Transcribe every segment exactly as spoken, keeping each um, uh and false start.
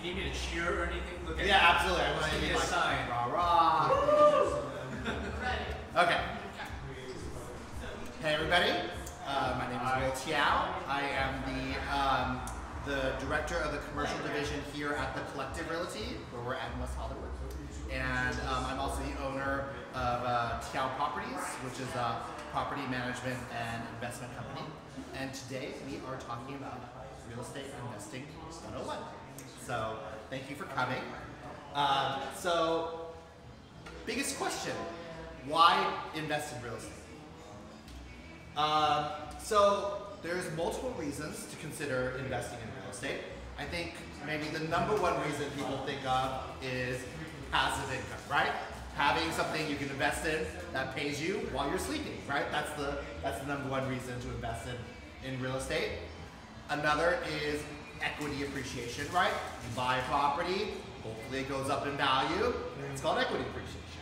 need me to cheer or anything, look at Yeah, me. absolutely. I want Just to give be me a like, sign. rah rah. Okay. Hey everybody. Uh, my name is Will Tiao. I am the um, the director of the commercial division here at the Collective Realty, where we're at in West Hollywood. And um, I'm also the owner of uh, Tiao Properties, which is a property management and investment company. And today we are talking about real estate investing one oh one. So thank you for coming. Um, so biggest question, why invest in real estate? Um, so there's multiple reasons to consider investing in real estate. I think maybe the number one reason people think of is passive income, right? Having something you can invest in that pays you while you're sleeping, right? That's the that's the number one reason to invest in, in real estate. Another is equity appreciation, right? You buy a property, hopefully it goes up in value. It's called equity appreciation.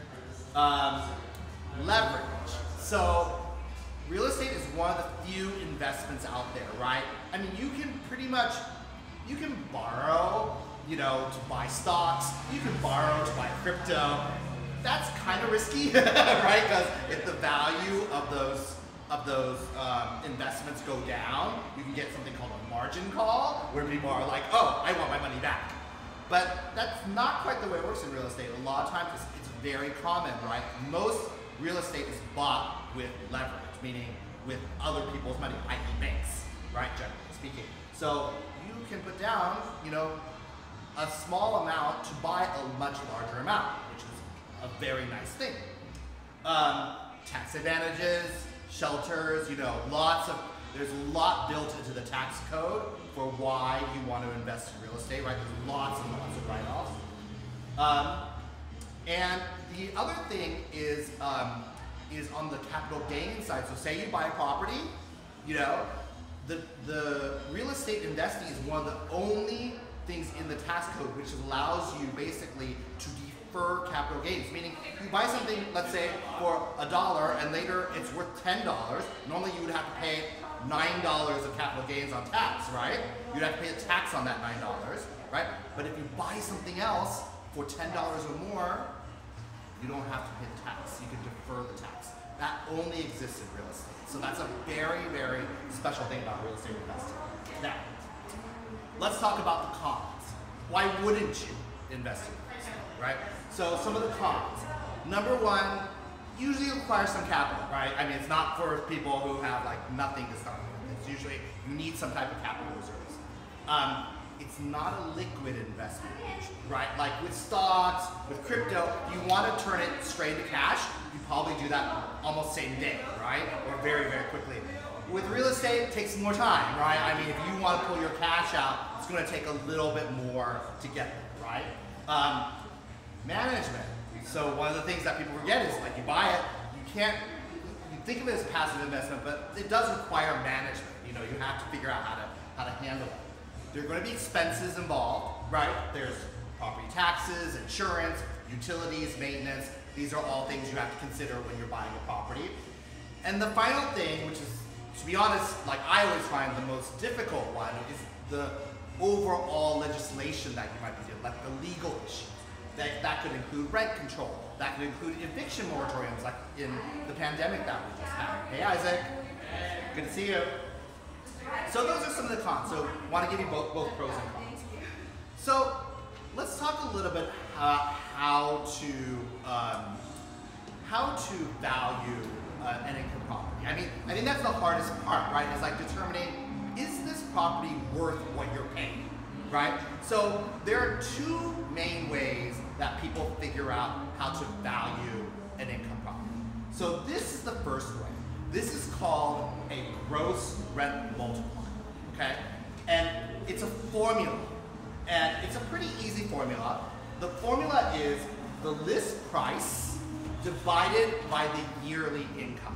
Um, leverage. So real estate is one of the few investments out there, right? I mean, you can pretty much, you can borrow, you know, to buy stocks. You can borrow to buy crypto. That's kind of risky, right? Because if the value of those of those um, investments go down, you can get something called a margin call, where people are like, oh, I want my money back. But that's not quite the way it works in real estate. A lot of times it's, it's very common, right? Most real estate is bought with leverage, meaning with other people's money, that is banks, right, generally speaking. So you can put down, you know, a small amount to buy a much larger amount, which is a very nice thing. Um, tax advantages, shelters, you know, lots of, there's a lot built into the tax code for why you want to invest in real estate, right? There's lots and lots of write-offs. Um, and the other thing is, um, is on the capital gain side. So say you buy a property, you know, the, the real estate investing is one of the only things in the tax code which allows you basically to defer capital gains. Meaning you buy something, let's say, for a dollar and later it's worth ten dollars. Normally you would have to pay nine dollars of capital gains on tax, right? You'd have to pay a tax on that nine dollars, right? But if you buy something else for ten dollars or more, you don't have to pay the tax. You can defer the tax. That only exists in real estate. So that's a very, very special thing about real estate investing. Now, let's talk about the cons. Why wouldn't you invest in real estate, right? So some of the cons. Number one, usually requires some capital, right? I mean, it's not for people who have like nothing to start with. It's usually, you need some type of capital reserves. Um, it's not a liquid investment, right? Like with stocks, with crypto, you want to turn it straight to cash, you probably do that almost same day, right? Or very, very quickly. With real estate, it takes more time, right? I mean, if you want to pull your cash out, it's going to take a little bit more to get there, right? Um, management. So one of the things that people forget is like you buy it, you can't, you think of it as passive investment, but it does require management. You know, you have to figure out how to, how to handle it. There are going to be expenses involved, right? There's property taxes, insurance, utilities, maintenance. These are all things you have to consider when you're buying a property. And the final thing, which is, to be honest, like I always find the most difficult one, is the overall legislation that you might be dealing with, like the legal issues. That, that could include rent control. That could include eviction moratoriums, like in the pandemic that we just had. Hey Isaac, good to see you. So those are some of the cons. So I want to give you both, both pros and cons. So let's talk a little bit uh, how to um, how to value uh, an income property. I mean, I think that's the hardest part, right? Is like determining, is this property worth what you're paying, right? So there are two main ways that people figure out how to value an income property. So this is the first way. This is called a gross rent multiplier, okay? And it's a formula, and it's a pretty easy formula. The formula is the list price divided by the yearly income.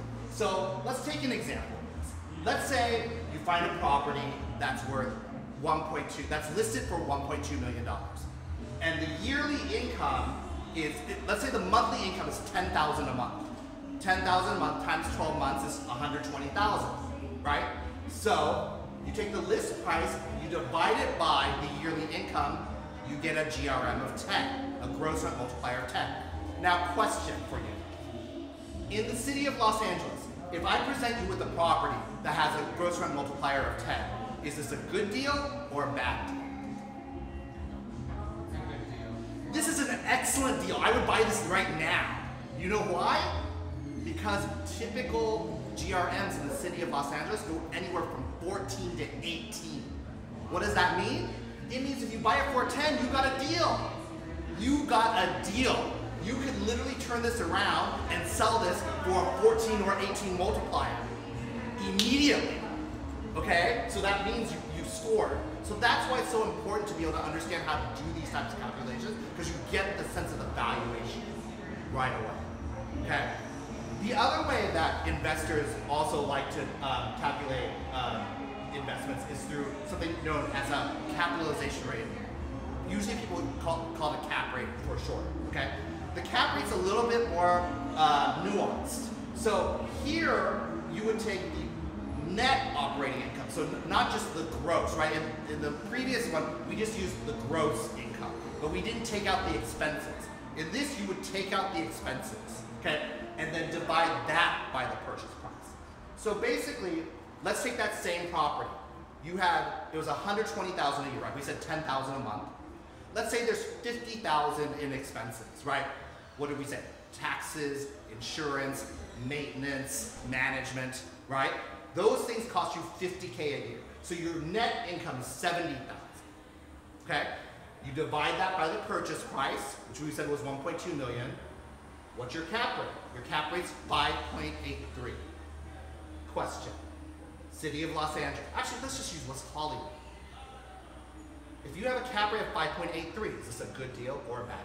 So let's take an example. Let's say you find a property that's worth one point two, that's listed for one point two million dollars. And the yearly income is, let's say the monthly income is ten thousand dollars a month. ten thousand dollars a month times twelve months is one hundred twenty thousand dollars, right? So you take the list price, you divide it by the yearly income, you get a G R M of ten, a gross rent multiplier of ten. Now, question for you. In the city of Los Angeles, if I present you with a property that has a gross rent multiplier of ten, is this a good deal or a bad deal? This is an excellent deal. I would buy this right now. You know why? Because typical G R Ms in the city of Los Angeles go anywhere from fourteen to eighteen. What does that mean? It means if you buy it for ten, you got a deal. You got a deal. You could literally turn this around and sell this for a fourteen or eighteen multiplier immediately. Okay? So that means you, you scored. So that's why it's so important to be able to understand how to do these types of calculations, because you get the sense of the valuation right away. Okay? The other way that investors also like to um, calculate um, investments is through something known as a capitalization rate. Usually people call, call it a cap rate for short. Okay? The cap rate's a little bit more uh, nuanced. So here you would take the net operating income, so not just the gross, right? In, in the previous one, we just used the gross income, but we didn't take out the expenses. In this, you would take out the expenses, okay? And then divide that by the purchase price. So basically, let's take that same property. You had, it was one hundred twenty thousand dollars a year, right? We said ten thousand dollars a month. Let's say there's fifty thousand dollars in expenses, right? What did we say? Taxes, insurance, maintenance, management, right? Those things cost you fifty K a year. So your net income is seventy thousand dollars, okay? You divide that by the purchase price, which we said was one point two million dollars. What's your cap rate? Your cap rate's five point eight three. Question. City of Los Angeles. Actually, let's just use West Hollywood. If you have a cap rate of five point eight three, is this a good deal or a bad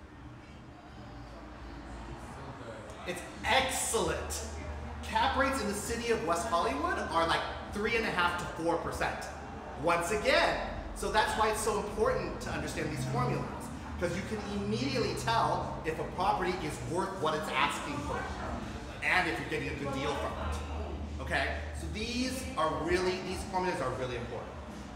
deal? It's excellent. Cap rates in the city of West Hollywood are like three and a half to four percent. Once again, so that's why it's so important to understand these formulas, because you can immediately tell if a property is worth what it's asking for, and if you're getting a good deal from it. Okay, so these are really these formulas are really important.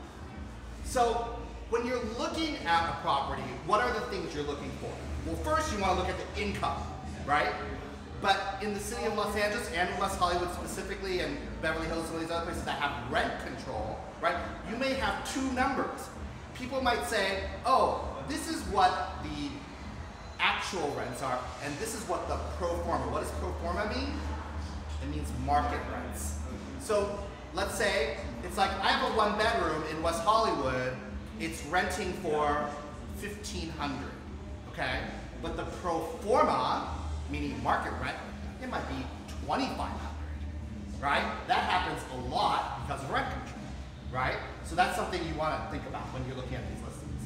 So when you're looking at a property, what are the things you're looking for? Well, first you want to look at the income, right? But in the city of Los Angeles and in West Hollywood specifically, and Beverly Hills, some of these other places that have rent control, right? You may have two numbers. People might say, oh, this is what the actual rents are, and this is what the pro forma. What does pro forma mean? It means market rents. So let's say it's like I have a one bedroom in West Hollywood, it's renting for fifteen hundred dollars, okay? But the pro forma, meaning market rent, it might be twenty-five hundred dollars, right? That happens a lot because of rent control, right? So that's something you want to think about when you're looking at these listings.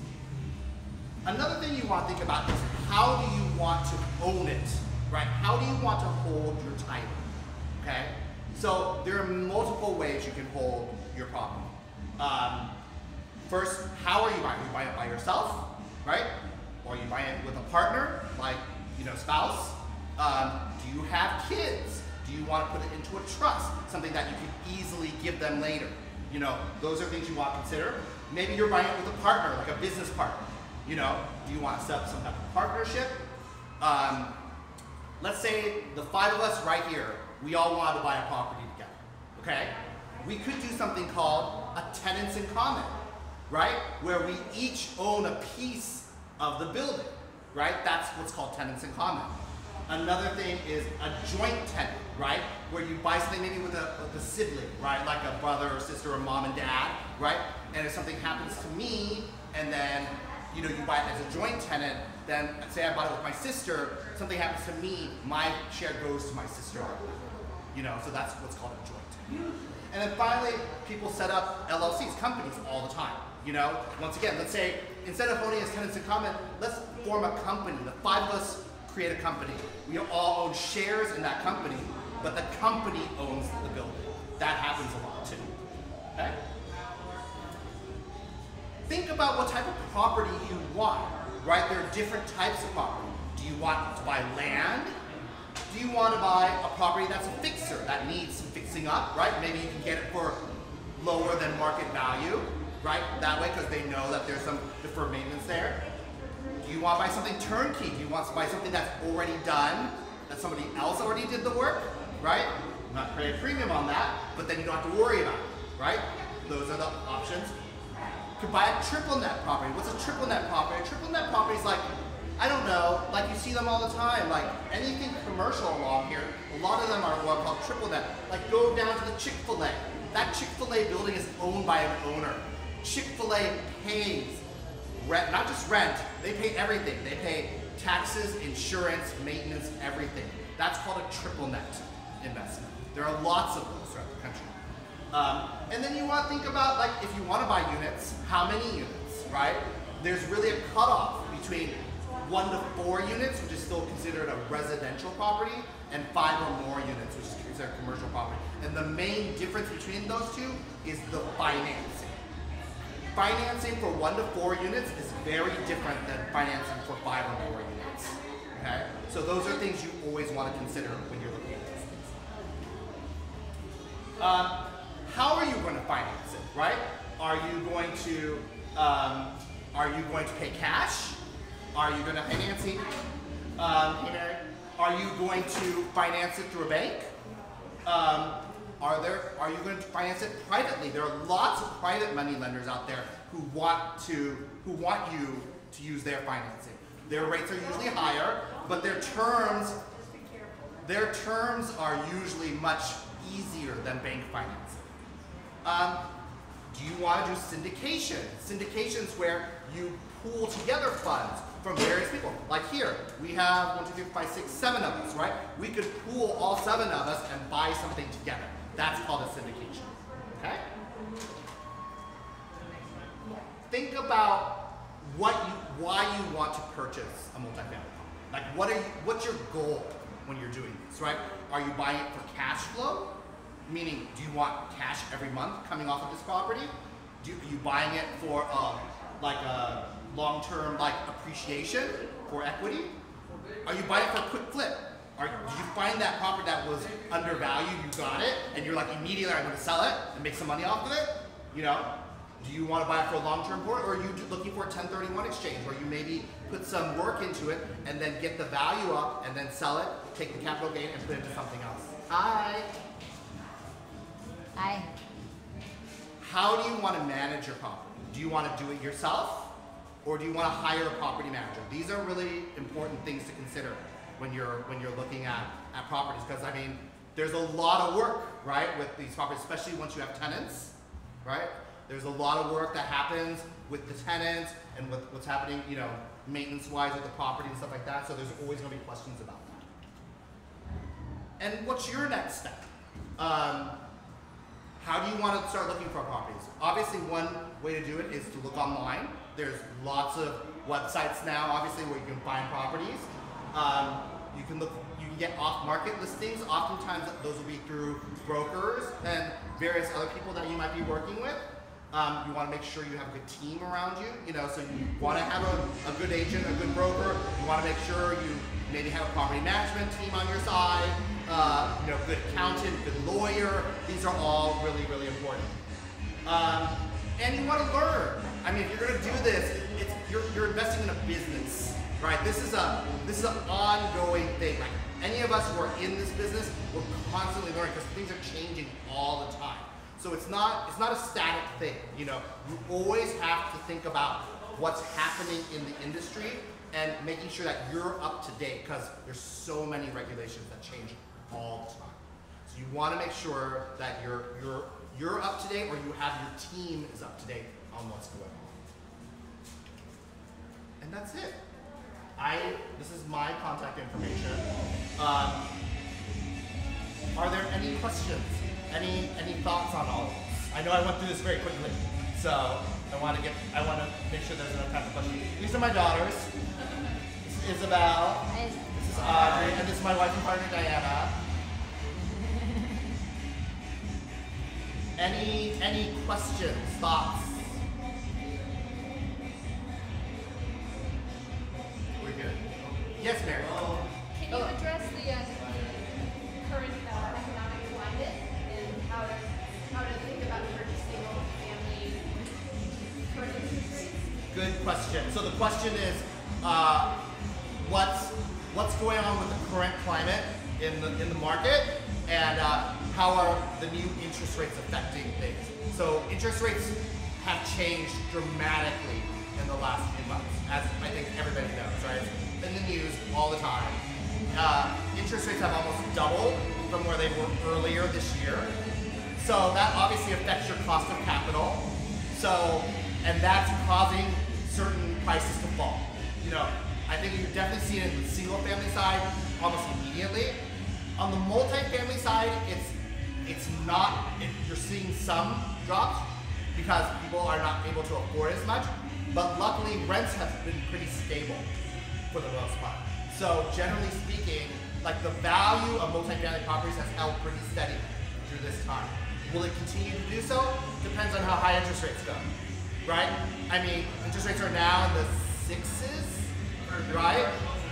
Another thing you want to think about is how do you want to own it, right? How do you want to hold your title, okay? So there are multiple ways you can hold your property. Um, first, how are you buying? Are you buying it by yourself, right? Or are you buying it with a partner, like, you know, spouse? Um, do you have kids? Do you want to put it into a trust, something that you can easily give them later? You know, those are things you want to consider. Maybe you're buying it with a partner, like a business partner. You know, do you want to set up some type of partnership? Um, let's say the five of us right here, we all want to buy a property together, okay? We could do something called a tenants in common, right? Where we each own a piece of the building, right? That's what's called tenants in common. Another thing is a joint tenant, right? Where you buy something maybe with a, with a sibling, right? Like a brother or sister or mom and dad, right? And if something happens to me, and then you know you buy it as a joint tenant, then say I bought it with my sister, something happens to me, my share goes to my sister. You know, so that's what's called a joint tenant. And then finally, people set up L L Cs, companies, all the time. You know, once again, let's say instead of owning as tenants in common, let's form a company. The five of us create a company. We all own shares in that company, but the company owns the building. That happens a lot too. Okay? Think about what type of property you want, right? There are different types of property. Do you want to buy land? Do you want to buy a property that's a fixer, that needs some fixing up, right? Maybe you can get it for lower than market value, right? That way, because they know that there's some deferred maintenance there. Do you want to buy something turnkey? Do you want to buy something that's already done, that somebody else already did the work, right? I'm not paying a premium on that, but then you don't have to worry about it, right? Those are the options. You could buy a triple net property. What's a triple net property? A triple net property is like, I don't know, like you see them all the time, like anything commercial along here, a lot of them are what are called triple net. Like go down to the Chick-fil-A. That Chick-fil-A building is owned by an owner. Chick-fil-A pays rent, not just rent, they pay everything. They pay taxes, insurance, maintenance, everything. That's called a triple net investment. There are lots of those throughout the country. Um, and then you want to think about, like, if you want to buy units, how many units, right? There's really a cutoff between one to four units, which is still considered a residential property, and five or more units, which is considered commercial property. And the main difference between those two is the financing. Financing for one to four units is very different than financing for five or more units. Okay? So those are things you always want to consider when you're looking at these things. Um, how are you going to finance it, right? Are you going to um, are you going to pay cash? Are you going to finance it? Um, you know, are you going to finance it through a bank? Um, are there? Are you going to finance it privately? There are lots of private money lenders out there who want to who want you to use their financing. Their rates are usually higher, but their terms their terms are usually much easier than bank financing. Um, do you want to do syndication? Syndication is where you pool together funds from various people. Like here, we have one, two, three, four, five, six, seven of us, right? We could pool all seven of us and buy something together. That's called a syndication, okay? Think about what you, why you want to purchase a multifamily home. Like, what are you, what's your goal when you're doing this, right? Are you buying it for cash flow? Meaning, do you want cash every month coming off of this property? Do you, are you buying it for uh, like a long-term like appreciation for equity? Are you buying it for a quick flip? Are, did you find that property that was undervalued, you got it, and you're like immediately I'm going to sell it and make some money off of it? You know, do you want to buy it for a long-term port, or are you looking for a ten thirty-one exchange where you maybe put some work into it and then get the value up and then sell it, take the capital gain and put it into something else? Hi. Hi. How do you want to manage your property? Do you want to do it yourself, or do you want to hire a property manager? These are really important things to consider when you're when you're looking at, at properties, because I mean, there's a lot of work, right, with these properties, especially once you have tenants, right? There's a lot of work that happens with the tenants and with what's happening, you know, maintenance-wise with the property and stuff like that. So there's always going to be questions about that. And what's your next step? Um, how do you want to start looking for properties? Obviously, one way to do it is to look online. There's lots of websites now, obviously, where you can find properties. Um, you can look, you can get off-market listings. Oftentimes, those will be through brokers and various other people that you might be working with. Um, you want to make sure you have a good team around you. You know, so you want to have a, a good agent, a good broker. You want to make sure you maybe have a property management team on your side. Uh, you know, good accountant, good lawyer. These are all really, really important. Um, and you want to learn. I mean, if you're going to do this, it's, you're, you're investing in a business, right? This is a this is an ongoing thing. Like any of us who are in this business, we're constantly learning because things are changing all the time. So it's not it's not a static thing. You know, you always have to think about what's happening in the industry and making sure that you're up to date, because there's so many regulations that change all the time. So you want to make sure that you're you're you're up to date, or you have your team is up to date on what's going on. And that's it. I this is my contact information. Um, are there any questions? Any any thoughts on all of this? I know I went through this very quickly, so I want to get I want to make sure there's enough time for questions. These are my daughters. This is Isabel. This is Audrey, and this is my wife and partner Diana. Any any questions, thoughts? We're good. Yes, Mary. Can you address the uh, current uh, economic climate and how to how to think about purchasing multifamily question. So the question is, uh, what's what's going on with the current climate in the in the market, and uh, how are the new interest rates affecting things? So interest rates have changed dramatically in the last few months, as I think everybody knows, right? It's in the news all the time. Uh, interest rates have almost doubled from where they were earlier this year. So that obviously affects your cost of capital. So, and that's causing certain prices to fall. You know, I think you've definitely seen it in the single family side almost immediately. On the multifamily side, it's it's not, it, you're seeing some drops because people are not able to afford as much, but luckily rents have been pretty stable for the most part. So generally speaking, like the value of multifamily properties has held pretty steady through this time. Will it continue to do so? Depends on how high interest rates go, right? I mean, interest rates are now in the sixes, right?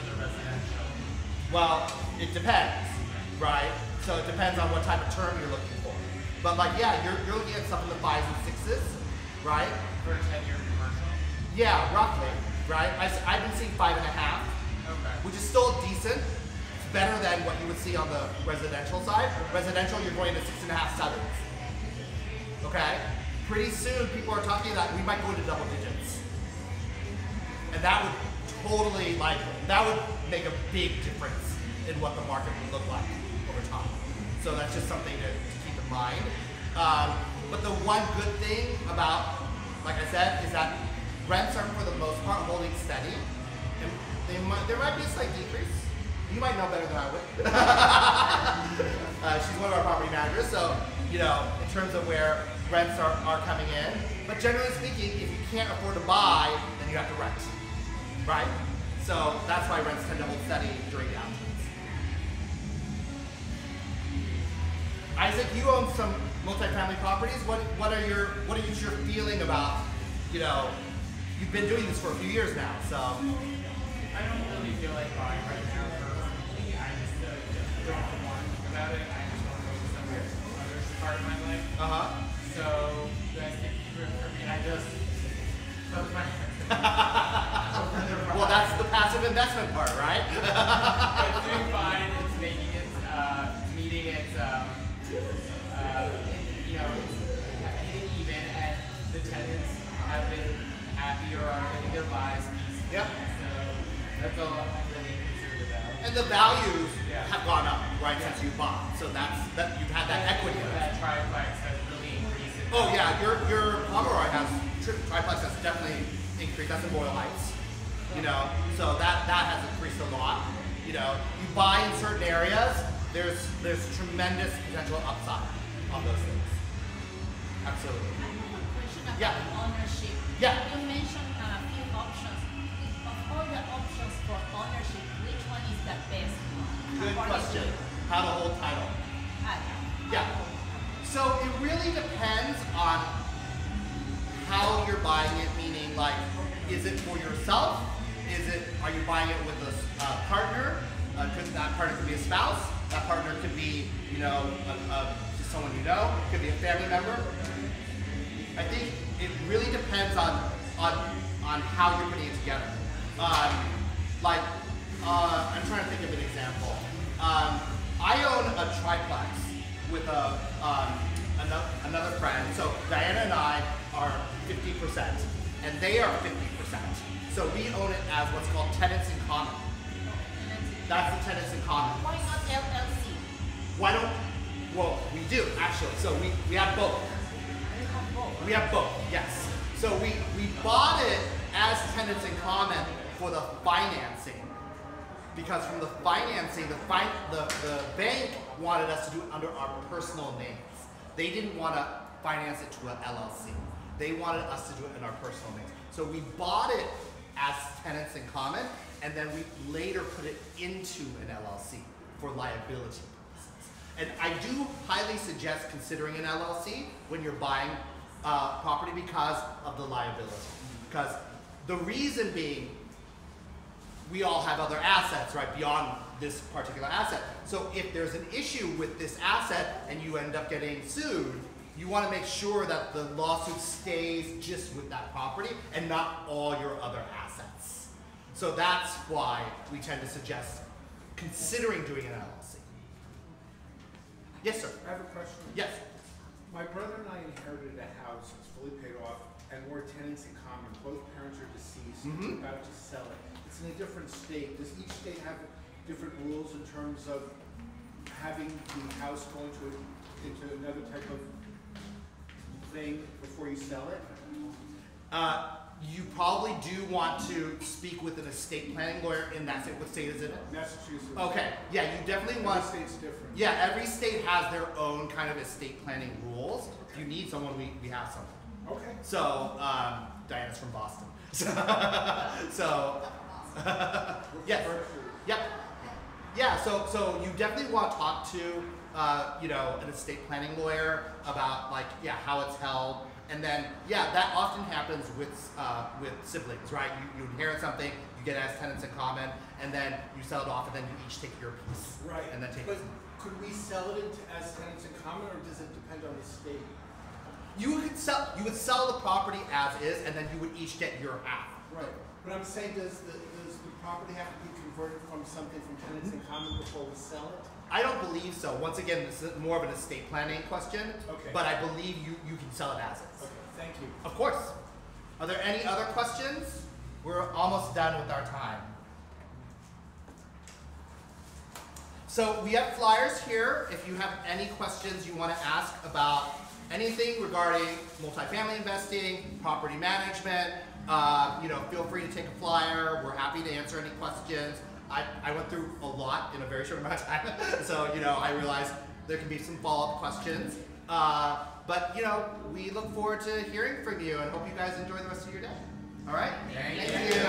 Well, it depends, right? So it depends on what type of term you're looking for. But like, yeah, you're, you're looking at stuff in the fives and sixes, right? For a ten-year commercial? Yeah, roughly, right? I, I've been seeing five and a half, Okay. which is still decent. It's better than what you would see on the residential side. Residential, you're going to six and a half, sevens. Okay? Pretty soon, people are talking that we might go into double digits. And that would totally, like, that would make a big difference in what the market would look like over time. So that's just something to, to keep in mind. Um, but the one good thing about, like I said, is that rents are for the most part holding steady. And they might, there might be a slight decrease. You might know better than I would. uh, she's one of our property managers, so you know, in terms of where rents are, are coming in. But generally speaking, if you can't afford to buy, then you have to rent, right? So that's why rents tend to hold steady during downturns. Isaac, you own some multifamily properties. What what are your what is your feeling about, you know, you've been doing this for a few years now, so. I don't really feel like buying right now personally. I just uh, don't want to think about it. I just want to focus on the other part of my life. Uh-huh. So I think for me, I just took my Well, that's the passive investment part, right? It's doing fine. It's making it, uh, meeting its, um, uh, you know, hitting even, and the tenants have been happy or are living their lives peacefully. Yep. So that's all I'm really concerned about. And the values Yeah. have gone up, right, Yeah. since you bought. So that's that you've had that equity. That triplex has really increased. in Oh value. yeah, your your Pomeroy has tri triplex has definitely increased. That's in Royal Heights. You know, so that that has increased a lot. You know, you buy in certain areas, there's there's tremendous potential upside on those things. Absolutely. I have a question about Yeah. ownership. Yeah. You mentioned a few options. Of all the options for ownership, which one is the best? Good according question. to you? How to hold title. Ah, Yeah. So it really depends on how you're buying it, meaning like, is it for yourself? Is it, are you buying it with a uh, partner? Uh, could, that partner could be a spouse. That partner could be, you know, a, a, just someone you know. Could be a family member. I think it really depends on on on how you're putting it together. Um, like, uh, I'm trying to think of an example. Um, I own a triplex with a um, another, another friend. So Diana and I are fifty percent, and they are fifty percent. So we own it as what's called tenants in common. That's the tenants in common. Why not L L C? Why don't? Well, we do actually. So we we have both. You have both. We have both, yes. So we, we bought it as tenants in common for the financing. Because from the financing, the, fin the, the bank wanted us to do it under our personal names. They didn't want to finance it to an L L C. They wanted us to do it in our personal names. So we bought it as tenants in common, and then we later put it into an L L C for liability purposes. And I do highly suggest considering an L L C when you're buying uh, property because of the liability. Because the reason being, we all have other assets, right, beyond this particular asset. So if there's an issue with this asset and you end up getting sued, you want to make sure that the lawsuit stays just with that property and not all your other assets. So that's why we tend to suggest considering doing an L L C. Yes, sir. I have a question. Yes. My brother and I inherited a house, it's fully paid off, and we're tenants in common. Both parents are deceased, Mhm. we're about to sell it. It's in a different state. Does each state have different rules in terms of having the house go into, into another type of thing before you sell it? Uh, you probably do want to speak with an estate planning lawyer in that state. What state is it in? Massachusetts. Okay, yeah, you definitely Every want. state's different. Yeah, every state has their own kind of estate planning rules. If you need someone, we, we have someone. Okay. So, um, Diana's from Boston. So, so yes, yep, yeah. So, so you definitely want to talk to, uh, you know, an estate planning lawyer about like, yeah, how it's held, and then, yeah, that often happens with uh, with siblings, right? You, you inherit something, you get it as tenants in common, and then you sell it off, and then you each take your piece, Right. And then take But it. could we sell it into, as tenants in common, or does it depend on the state? You would sell, you would sell the property as is, and then you would each get your half. Right. But I'm saying, does the, does the property have to be converted from something from tenants in common before we sell it? I don't believe so. Once again, this is more of an estate planning question. Okay. But I believe you, you can sell it as is. Okay, thank you. Of course. Are there any other questions? We're almost done with our time. So we have flyers here. If you have any questions you want to ask about anything regarding multifamily investing, property management, uh, you know, feel free to take a flyer. We're happy to answer any questions. I, I went through a lot in a very short amount of time, so you know, I realized there can be some follow-up questions. Uh, but you know, we look forward to hearing from you and hope you guys enjoy the rest of your day. All right? Thank Thank you.